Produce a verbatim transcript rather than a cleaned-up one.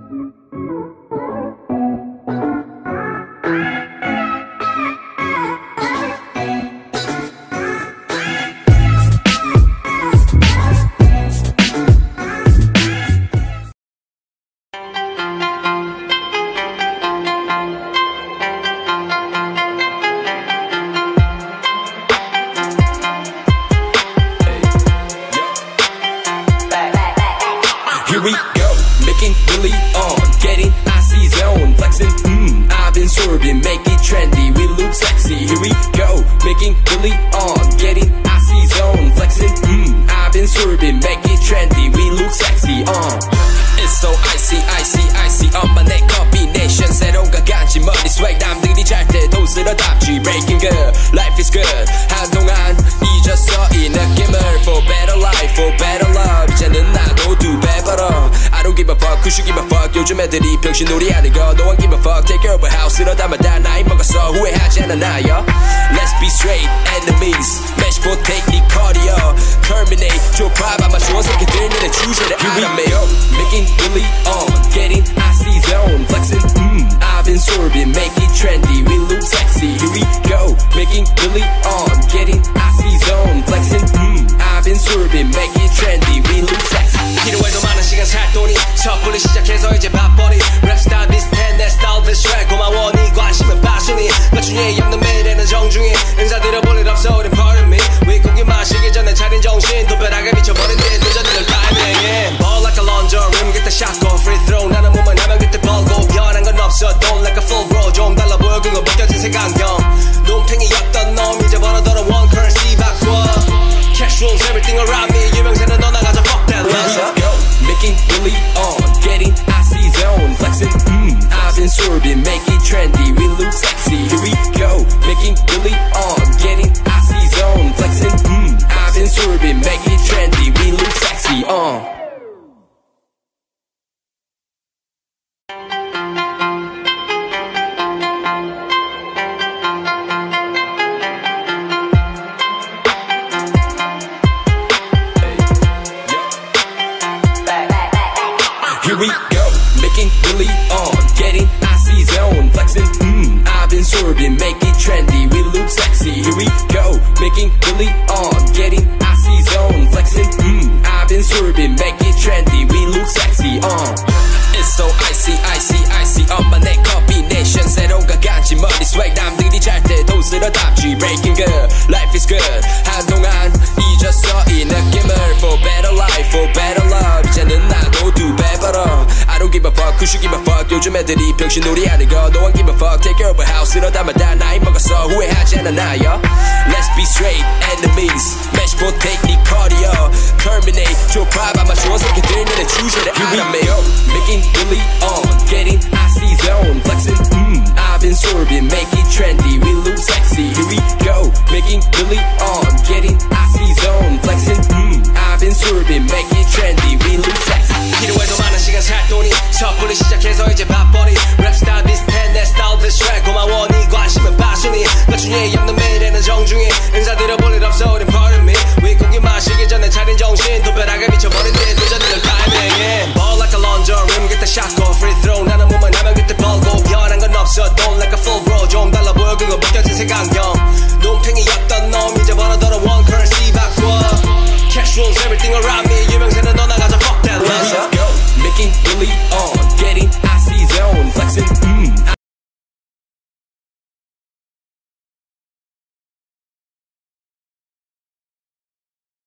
Here we go, making really on, getting icy zone, flexing, mmm, I've been swerving, make it trendy, we look sexy. Here we go, making really on, getting icy zone, flexing, mmm, I've been swerving, make it trendy, we look sexy, uh. It's so icy, icy, icy, 엄마 내 combination, 새로운 가간지 머리 swag, 남들이 잘 때도 쓸어담지, breaking good, life is good, 한동안 잊었어 이 느낌을, for better life, for better love, 이제는 나도 두 배 벌어. I don't give a fuck, who should give a fuck, 요즘 애들이 병신놀이 하는 거, no one give a fuck, take care of a house, 이러다만 다 나이 먹었어, 후회하지 않아 나요. Let's be straight, enemies, match potato, 네 cardio, terminate, 좁아 아마 좋은 새끼들 너네 주제를 알아매요. Making really on, getting icy zone, flexing, mmm, I've been swerving, make it trendy, we look sexy. Here we go, making really on, getting icy zone, flexing, mmm, I've been swerving, make it trendy, we look sexy. 필요해도 많은 시간 살 돈이 섣불리 시작해서 이제 밥벌이 랩스타일 비슷해 내 스타일 비슷해 고마워 네 관심은 빠순이 나중에 없는 매일에는 정중히 인사드려 볼 일 없어 우린 pardon me 윗고기 마시기 전에 차린 정신 도배하게 미쳐버린 뒤 늦어질 타이밍 Ball like a launcher rim get the shot go free throw 나는 몸만 하면 그때 벌고 변한 건 없어 don't like a full bro 좀 달라 보여 그거 벗겨진 색안경 눈탱이였던 놈 이제 벌어더러 one currency 바꿔 Cash rules everything around me 유명세는 너 나가자 fuck that love Making really on, getting icy zone, flexing, mmm, I've been swerving, make it trendy, we look sexy. Here we go, making really on, getting icy zone, flexing, mmm, I've been swerving, make it trendy, we look sexy, uh. Here we go, making really on, getting icy zone, flexing, mmm, I've been swerving, make it trendy, we look sexy. Here we go, making really on, getting icy zone, flexing, mmm, I've been swerving, make it trendy, we look sexy, uh. It's so icy, icy, icy, 엄마 내 combination, 새로운 가간지 머리 swag, 남들이 잘 때도 쓸어담지, breaking good, life is good, 한동안 잊었어 이 느낌을, for better life, for better love, 이제는 나도 두 배 벌어. I don't give a fuck, who should give a fuck, 요즘 애들이 병신놀이 하는 거, no one give a fuck, take care of a house, 이러다만 다 나이 먹었어, 후회하지 않아 나요. Let's be straight, enemies, match potato, 네 cardio, terminate, 좁아 아마 좋은 새끼들 너네 주제를 알아매요. Making really on, getting icy zone, flexing, mmm, I've been swerving, make it trendy, we look sexy. Here we go, making really on, getting icy zone, flexing, mmm, I've been swerving, make it trendy, we look sexy. 필요해도 많은 시간 살 돈이 섣불리 시작해서 이제 밥벌이 랩스타일 비슷해 내 스타일 비슷해 고마워 네 관심은 빠순이 나중에 없는 매일에는 정중히 인사드려 볼 일 없어 우린 pardon me 윗고기 마시기 전에 차린 정신 도배하게 미쳐버린 뒤 늦어질 타이밍 Ball like a launcher rim get the shot go free throw 나는 몸만 하면 그때 벌고 변한 건 없어 don't like a full bro 좀 달라 보여 그거 벗겨진 색안경 눈탱이였던 놈 이제 벌어더러 one currency 바꿔 Cash rules everything around me 유명세는 너 나가자 fuck that love Making really on,